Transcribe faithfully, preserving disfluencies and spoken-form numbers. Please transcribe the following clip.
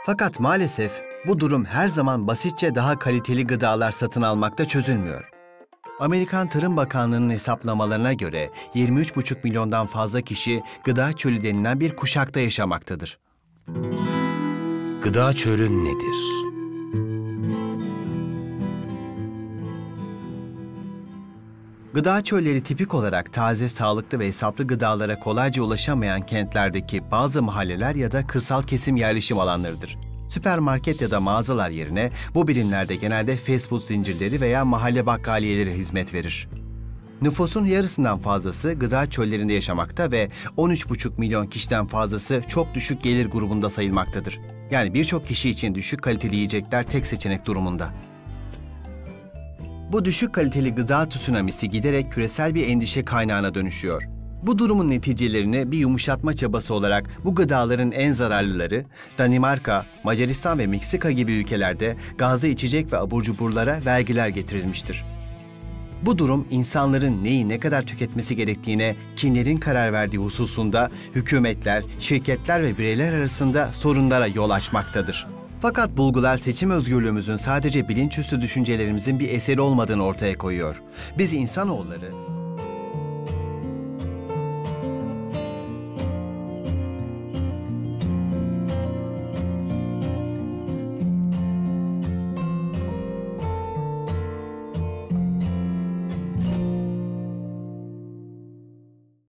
Fakat maalesef bu durum her zaman basitçe daha kaliteli gıdalar satın almakta çözülmüyor. Amerikan Tarım Bakanlığı'nın hesaplamalarına göre yirmi üç buçuk milyondan fazla kişi gıda çölü denilen bir kuşakta yaşamaktadır. Gıda çölü nedir? Gıda çölleri tipik olarak taze, sağlıklı ve hesaplı gıdalara kolayca ulaşamayan kentlerdeki bazı mahalleler ya da kırsal kesim yerleşim alanlarıdır. Süpermarket ya da mağazalar yerine bu birimlerde genelde fast food zincirleri veya mahalle bakkaliyeleri hizmet verir. Nüfusun yarısından fazlası gıda çöllerinde yaşamakta ve on üç buçuk milyon kişiden fazlası çok düşük gelir grubunda sayılmaktadır. Yani birçok kişi için düşük kaliteli yiyecekler tek seçenek durumunda. Bu düşük kaliteli gıda tsunamisi giderek küresel bir endişe kaynağına dönüşüyor. Bu durumun neticelerini bir yumuşatma çabası olarak bu gıdaların en zararlıları, Danimarka, Macaristan ve Meksika gibi ülkelerde gazlı içecek ve abur cuburlara vergiler getirilmiştir. Bu durum insanların neyi ne kadar tüketmesi gerektiğine kimlerin karar verdiği hususunda hükümetler, şirketler ve bireyler arasında sorunlara yol açmaktadır. Fakat bulgular seçim özgürlüğümüzün sadece bilinçüstü düşüncelerimizin bir eseri olmadığını ortaya koyuyor. Biz insanoğulları